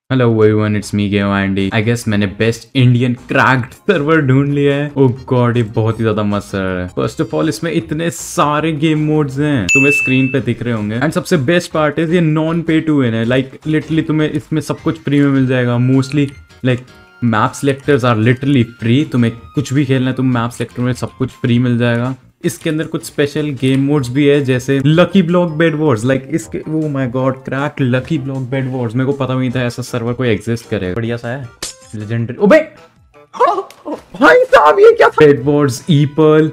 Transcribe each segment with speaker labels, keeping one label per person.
Speaker 1: Hello everyone, it's me game Andy. I guess मैंने best Indian cracked server ढूंढ लिया है। ओह गॉड, ये बहुत ही ज्यादा मस्त सर्वर है। फर्स्ट ऑफ ऑल इसमें इतने सारे गेम मोड्स हैं, तुम्हें स्क्रीन पे दिख रहे होंगे। एंड सबसे बेस्ट पार्ट है ये नॉन पे टू विन है। लाइक लिटरली तुम्हें इसमें सब कुछ फ्री में मिल जाएगा। Mostly like map selectors are literally free. तुम्हें कुछ भी खेलना है तुम मैप सिलेक्टर में सब कुछ फ्री मिल जाएगा। इसके अंदर कुछ स्पेशल गेम मोड्स भी है, जैसे lucky block bed wars. Like इसके oh my god, crack lucky block bed wars. मेरे को पता नहीं था ऐसा सर्वर कोई एग्जिस्ट करेगा। बढ़िया सा है, लेजेंडरी। ओबे भाई साहब, ये क्या था? बेड वॉर्स, ईपल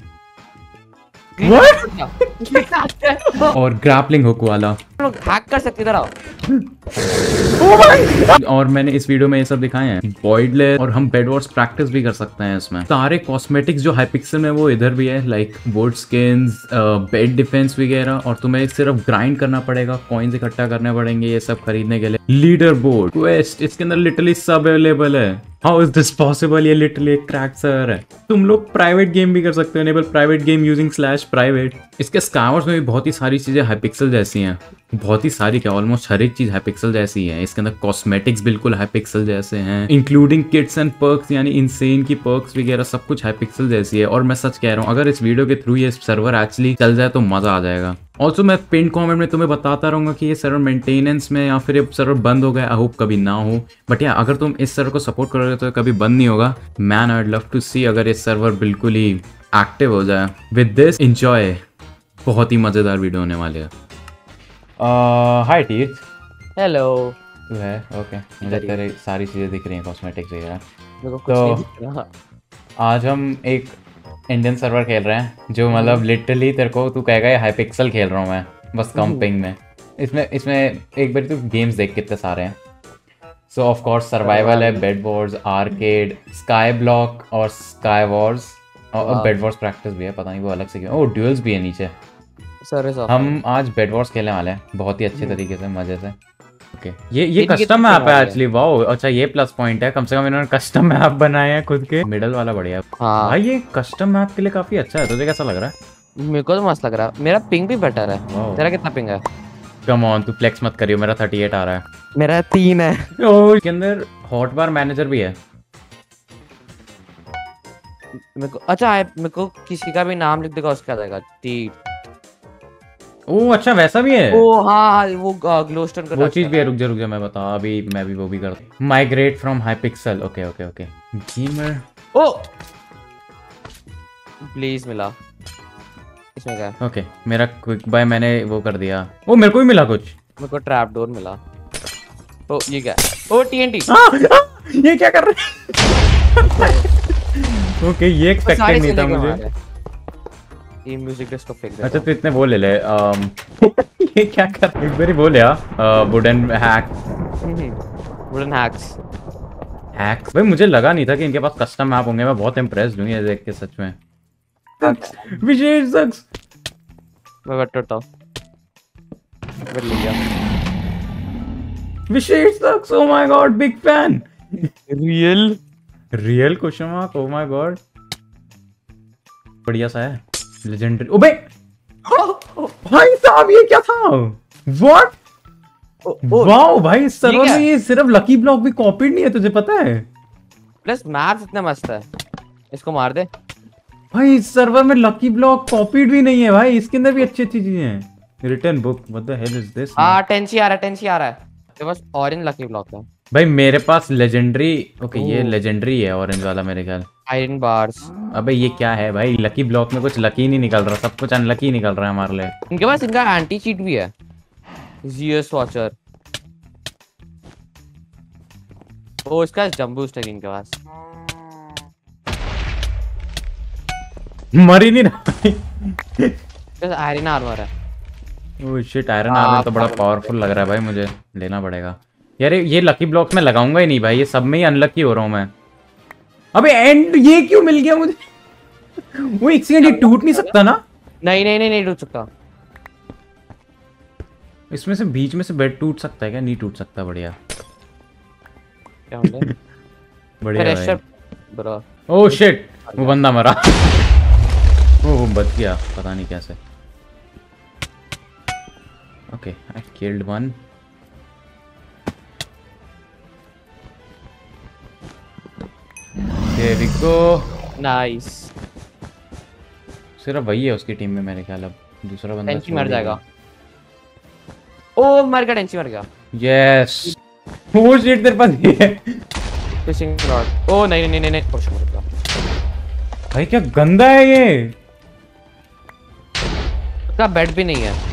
Speaker 1: और ग्रैपलिंग हुक वाला
Speaker 2: हैक कर सकते इधर आओ।
Speaker 1: और मैंने इस वीडियो में ये सब दिखाए हैं। वॉइडलेस और हम बेड वॉर्स प्रैक्टिस भी कर सकते हैं इसमें। सारे कॉस्मेटिक्स जो हाइपिक्सल में वो इधर भी है, like wood skins, bed defence वगैरह। और तुम्हें सिर्फ ग्राइंड करना पड़ेगा, कॉइन्स इकट्ठा करने पड़ेंगे ये सब खरीदने के लिए। लीडर बोर्ड, क्वेस्ट, इसके अंदर लिटरली सब अवेलेबल है। How is this possible? ये लिटरली एक क्रैक सर्वर है। तुम लोग प्राइवेट गेम भी कर सकते हो, enable private game using /private. इसके स्कावर्स में भी बहुत ही सारी चीजें हाइपिक्सल जैसी हैं। बहुत ही सारी क्या, ऑलमोस्ट हर एक चीज हाइपिक्सल जैसी है। इसके अंदर कॉस्मेटिक्स बिल्कुल हाइपिक्सल जैसे हैं, इंक्लूडिंग किट्स एंड पर्क्स, यानी इनसेन की पर्क्स वगैरह सब कुछ हाइपिक्सल जैसी है। और मैं सच कह रहा हूँ, अगर इस वीडियो के थ्रू ये सर्वर एक्चुअली चल जाए तो मजा आ जाएगा। ऑल्सो मैं पिन कमेंट में तुम्हें बताता रहूंगा कि ये सर्वर मेंटेनेंस में या फिर ये सर्वर बंद हो गया। आई होप कभी ना हो, बट या अगर तुम इस सर्वर को सपोर्ट करोगे तो कभी बंद नहीं होगा। Man, I would love to see अगर ये सर्वर बिल्कुल ही एक्टिव हो जाए। विद दिस एंजॉय, बहुत ही मजेदार वीडियो होने वाली है। Hi teeth.
Speaker 2: हेलो।
Speaker 1: तू है? ओके, मुझे तेरे सारी चीजें दिख रही हैं, कॉस्मेटिक्स वगैरह।
Speaker 2: मेरे को कुछ नहीं दिख रहा।
Speaker 1: आज हम एक इंडियन सर्वर खेल रहे हैं जो मतलब लिटरली तेरे को तू कहेगा ये हाइपिक्सल खेल रहा हूँ मैं, बस कम पिंग में। इसमें एक बार तू गेम्स देख कितने सारे हैं। सो ऑफ कोर्स सर्वाइवल है, bed wars, arcade, sky block और स्काई वॉर्स, और बेड वॉर्स प्रैक्टिस भी है। पता नहीं वो अलग से क्यों। ओह, ड्यूल्स भी है नीचे। हम आज बेड वॉर्स खेलने वाले हैं बहुत ही अच्छे तरीके से, मजे से। ओके, ये कस्टम मैप है एक्चुअली। वाओ, अच्छा ये प्लस पॉइंट है, कम से कम इन्होंने कस्टम मैप बनाए हैं खुद के। मिडल वाला बढ़िया।
Speaker 2: हाँ
Speaker 1: भाई ये कस्टम मैप के लिए काफी अच्छा है। तुझे कैसा लग रहा है?
Speaker 2: मेरे को तो मस्त लग रहा है। मेरा पिंग भी बेटर है। तेरा कितना पिंग है?
Speaker 1: कम ऑन, तू फ्लेक्स मत करियो, मेरा 38 आ रहा है।
Speaker 2: मेरा 3 है।
Speaker 1: ओह, इसके अंदर हॉट बार मैनेजर भी है।
Speaker 2: मेरे को अच्छा है, मेरे को किसी का भी नाम लिख देगा उसका आ जाएगा टी।
Speaker 1: ओह अच्छा, वैसा भी है।
Speaker 2: ओ हाँ, वो ग्लोस्टोन का
Speaker 1: वो चीज भी है। रुक जा मैं बता, अभी मैं भी वो भी करता हूँ। Migrate from Hypixel. Okay okay okay. Gamer.
Speaker 2: Oh please मिला इसमें क्या है?
Speaker 1: ओके, मेरा क्विक बाय मैंने वो कर दिया। ओ मेरे को भी मिला कुछ।
Speaker 2: मेरे को ट्रैप डोर मिला। ओ ये क्या? Oh TNT.
Speaker 1: ये क्या कर रहे हैं? ओके, ये एक्सपेक्टेड नहीं था मुझे।
Speaker 2: ये म्यूजिक डिस्क को फेंक दे।
Speaker 1: अच्छा, तो इतने वो ले ले। ये क्या कर, एक बार ही बोल यार। Wooden hack,
Speaker 2: wooden hacks.
Speaker 1: भाई मुझे लगा नहीं था कि इनके पास कस्टम मैप होंगे। मैं बहुत इंप्रेस्ड हूँ ये देख के सच में। विशेष सक्स।
Speaker 2: मैं बैठता हूँ। कर लिया।
Speaker 1: Vishesh sucks, oh my god, big fan. Real question mark, oh my god. बढ़िया सा है, लेजेंडरी। ओबे भाई साहब, ये क्या था? व्हाट? वाओ भाई, इस सर्वर में ये सिर्फ लकी ब्लॉक भी कॉपीड नहीं है, तुझे पता है? प्लस
Speaker 2: मैप्स इतना मस्त है। इसको मार दे
Speaker 1: भाई। इस सर्वर में लकी ब्लॉक कॉपीड भी नहीं है भाई, इसके अंदर भी अच्छी अच्छी चीजें हैं। Return book, what the hell is this?
Speaker 2: हां, टेंसी आ रहा है। ये बस ऑरेंज लकी ब्लॉक है
Speaker 1: भाई मेरे पास लेजेंडरी। ओके, ये लेजेंडरी है ऑरेंज वाला मेरे ख्याल।
Speaker 2: Iron bars.
Speaker 1: अबे ये क्या है भाई? लकी ब्लॉक में कुछ लकी नहीं निकल रहा, सब कुछ अनलकी निकल रहा है हमारे लिए।
Speaker 2: इनके पास इनका एंटी चीट भी है, जीएस वॉचर। ओ इसका जंबू स्टैक इनके पास।
Speaker 1: मर ही नहीं रहा।
Speaker 2: बस आयरन आर्मर है।
Speaker 1: ओह शिट, आयरन आर्मर तो बड़ा पावरफुल लग रहा है भाई, मुझे लेना पड़ेगा यार। ये लकी ब्लॉक्स में लगाऊंगा ही नहीं भाई, ये सब में ही अनलकी हो रहा हूं मैं। अबे एंड ये क्यों मिल गया मुझे? वो एक सेकंड, ये टूट नहीं सकता ना?
Speaker 2: नहीं टूट सकता।
Speaker 1: इसमें से बीच में से बेड टूट सकता है क्या? नहीं टूट सकता। बढ़िया
Speaker 2: क्या हो गया?
Speaker 1: बढ़िया
Speaker 2: भाई। ब्रो
Speaker 1: ओह शिट, वो बंदा मरा। वो बच गया, पता नहीं कैसे। Okay, I killed one. There we go.
Speaker 2: Nice.
Speaker 1: सिर्फ वही है उसकी टीम में मेरे ख्याल, अब दूसरा बंदा
Speaker 2: टेंची मर जाएगा। ओ मर गया, टेंची मर गया।
Speaker 1: यस। वो शिट तेरे पास ये है।
Speaker 2: Fishing rod. ओ नहीं नहीं नहीं नहीं, पुश मर गया।
Speaker 1: भाई क्या गंदा है ये।
Speaker 2: उसका बेड भी नहीं है।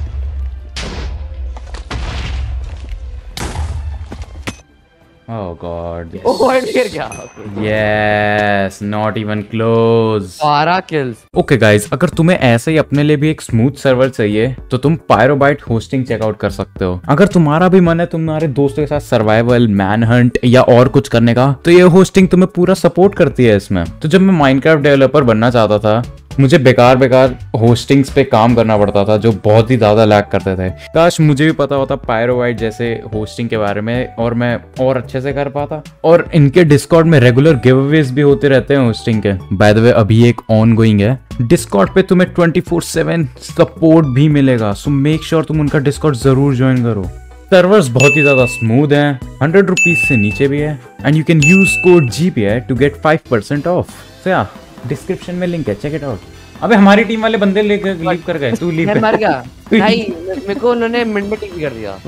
Speaker 1: ओह गॉड।
Speaker 2: ओह पॉइंट गिर गया।
Speaker 1: Yes, not even close.
Speaker 2: 12 kills.
Speaker 1: Okay guys, अगर तुम्हें ऐसे ही अपने लिए भी एक स्मूथ सर्वर चाहिए तो तुम पायरोबाइट होस्टिंग चेकआउट कर सकते हो। अगर तुम्हारा भी मन है तुम्हारे दोस्तों के साथ सर्वाइवल, मैनहंट या और कुछ करने का, तो ये होस्टिंग तुम्हें पूरा सपोर्ट करती है इसमें। तो जब मैं माइनक्राफ्ट डेवलपर बनना चाहता था, मुझे बेकार बेकार होस्टिंग्स पे काम करना पड़ता था जो बहुत ही ज्यादा लैग करते थे। काश मुझे भी पता होता पायरोबाइट जैसे होस्टिंग के बारे में और मैं और अच्छे से कर पाता। और इनके डिस्कॉर्ड में रेगुलर गिवअवेज भी होते रहते हैं होस्टिंग के। बाय द वे अभी एक ऑन गोइंग है डिस्कॉर्ड पे, तुम्हें 24/7 सपोर्ट भी मिलेगा। सो मेक श्योर तुम उनका डिस्कॉर्ड जरूर ज्वाइन करो। सर्वर्स बहुत ही ज्यादा स्मूथ हैं, 100 रुपीज से नीचे भी है, and you can use code GPI to get 5% off. So या डिस्क्रिप्शन में लिंक है, चेक इट आउट। अबे हमारी टीम वाले बंदे लेकर लीव कर गए, तू लीव
Speaker 2: मैं मर गया भाई। मेरे को उन्होंने मिड में टीपी कर दिया।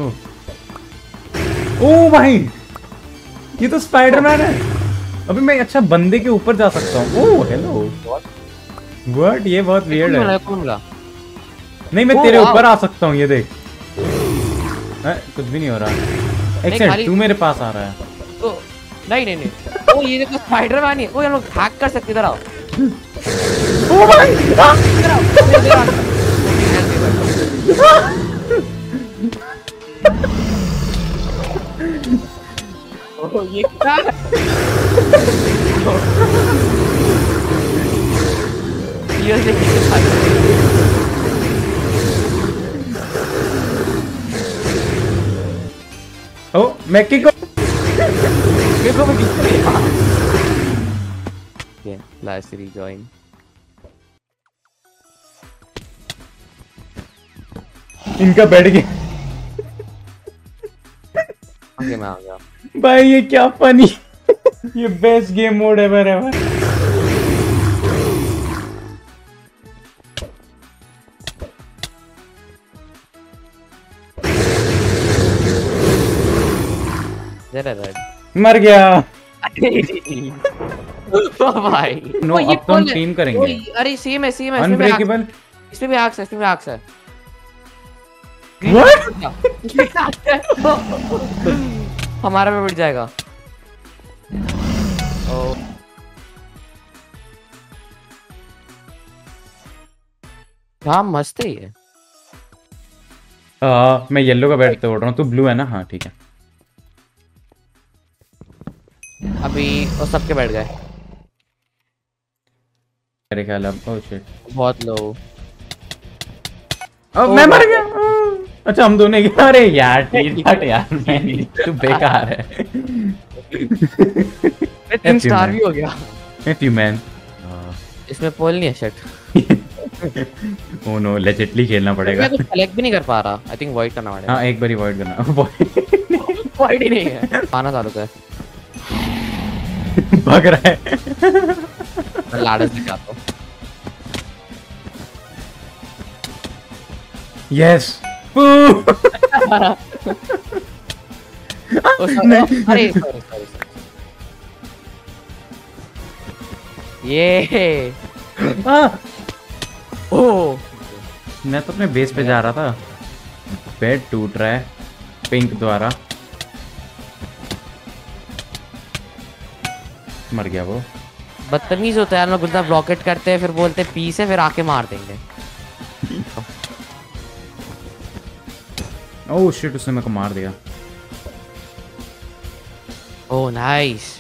Speaker 1: ओ भाई ये तो स्पाइडरमैन है। अबे मैं अच्छा बंदे के ऊपर जा सकता हूँ। ओह हेलो व्हाट, ये बहुत वियर्ड है। नहीं मैं तेरे ऊपर आ सकता हूँ, ये देख। कुछ भी नहीं हो रहा। एक्सेप्ट तू मेरे पास आ रहा है
Speaker 2: तो। नहीं नहीं नहीं, ओ ये देखो स्पाइडरमैन है। ओ हम लोग हैक कर सकते, इधर आओ।
Speaker 1: ओ भाई
Speaker 2: इधर आओ, इधर आओ। ओ ये क्या है? ये देखिए
Speaker 1: ओ मैकी को
Speaker 2: देखो मैं किससे ये लास्ट रीजॉइन।
Speaker 1: इनका बैठ गया।
Speaker 2: ओके मैं आ गया
Speaker 1: भाई ये क्या फनी। ये बेस्ट गेम मोड है मेरे में।
Speaker 2: जरा रेड
Speaker 1: मर गया।
Speaker 2: भाई
Speaker 1: नो अब तो हम टीम करेंगे।
Speaker 2: अरे सेम है सेम है।
Speaker 1: अनब्रेकेबल।
Speaker 2: इसमें भी आक्स है, इसमें भी आक्स है। हमारा में बढ़ जाएगा। हाँ मस्त है ये।
Speaker 1: मैं येलो का बैठ तोड़ रहा हूँ, तू ब्लू है ना? हाँ ठीक है।
Speaker 2: अभी वो सबके बैठ गए
Speaker 1: मेरे ख्याल अब। ओह शिट
Speaker 2: बहुत लो।
Speaker 1: अब मैं मर गया। अच्छा हम दोनों ही। अरे यार ठीक हट यार, मैं तू बेकार है।
Speaker 2: 3 स्टार भी हो गया।
Speaker 1: If you man।
Speaker 2: इसमें पोल नहीं है शिट।
Speaker 1: ओह नो लेजिटली खेलना पड़ेगा।
Speaker 2: मैं कुछ कलेक्ट भी नहीं कर पा रहा। आई थिंक वॉइड करना पड़ेगा।
Speaker 1: हाँ एक बार ही वॉइड करना।
Speaker 2: वॉइड ही नहीं है। आना चालू कर।
Speaker 1: भाग रहा है।
Speaker 2: मैं लाडस दिखाता हूँ।
Speaker 1: यस।
Speaker 2: अरे सॉरी ये ओह
Speaker 1: मैं तो अपने बेस पे जा रहा था। बेड टूट रहा है पिंक द्वारा। मर गया वो।
Speaker 2: बदतमीज होता है यार। लोग गुल्दा ब्लॉकेट करते हैं फिर बोलते हैं पीस है, फिर आके मार देंगे।
Speaker 1: ओह शिट उसने मेरे को मार दिया।
Speaker 2: Oh nice.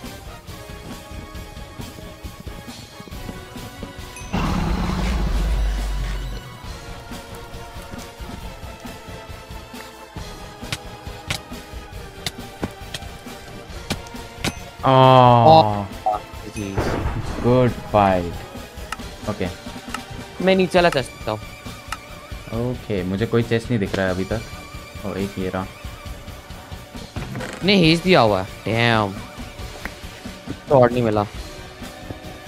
Speaker 1: Good fight. Okay
Speaker 2: मैं नीचे वाला कर सकता हूँ।
Speaker 1: ओके मुझे कोई चेस्ट नहीं दिख रहा है अभी तक। और एक ये रहा।
Speaker 2: नहीं हेज दिया हुआ है। डैम शॉट नहीं मिला।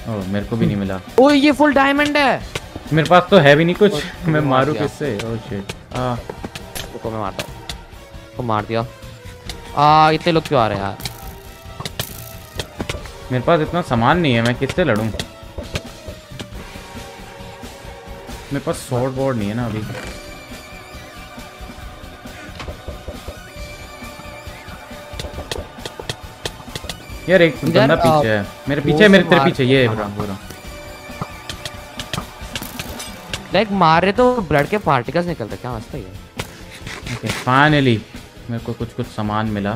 Speaker 1: ओह मेरे को भी नहीं मिला।
Speaker 2: ओह ये फुल डायमंड है।
Speaker 1: मेरे पास तो है भी नहीं कुछ, मैं मारूं किससे? Oh shit.
Speaker 2: रुको मैं मारता हूँ। तो मार दिया। इतने लोग क्यों आ रहे हैं यार?
Speaker 1: मेरे पास इतना सामान नहीं है, मैं किससे लड़ूं? मेरे पास स्वॉर्ड बोर्ड नहीं है ना अभी। यार एक बंदा पीछे है, मेरे पीछे, मेरे तेरे पीछे, ये पूरा
Speaker 2: लाइक मार रहे तो ब्लड के पार्टिकल्स निकलते, क्या मस्त है ये।
Speaker 1: ओके फाइनली मेरे को कुछ सामान मिला।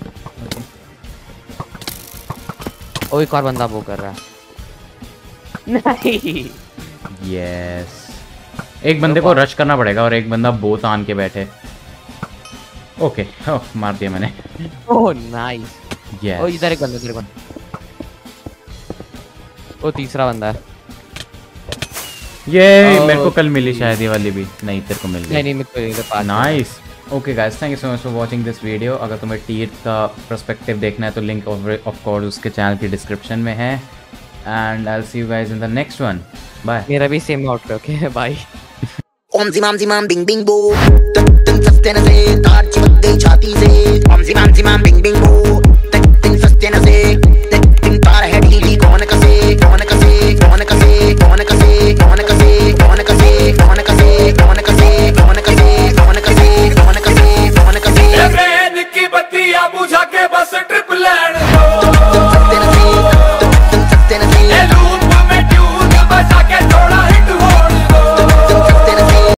Speaker 2: ओ एक और बंदा वो कर रहा है। नहीं
Speaker 1: यस एक बंदे को रश करना पड़ेगा और एक बंदा बो तान के बैठे। ओके मार दिया मैंने।
Speaker 2: Oh nice.
Speaker 1: यस
Speaker 2: ओ इधर एक बंदा, इधर एक बंदा। ओ तीसरा बंदा है।
Speaker 1: ये मेरे को कल मिली शायद, ये वाली भी नहीं तेरे को मिल गई।
Speaker 2: नहीं मेरे को इधर पास।
Speaker 1: Nice. Okay guys, thank you so much for watching this video. अगर तुम्हें टीयर का पर्सपेक्टिव देखना है तो लिंक ऑफ कोर्स उसके चैनल की डिस्क्रिप्शन में है। And I will see you guys in the next one. Bye.
Speaker 2: मेरा भी same outfit. Okay bye.
Speaker 3: Om zimam zimam bing bing boo. Dun dun dun dun dun.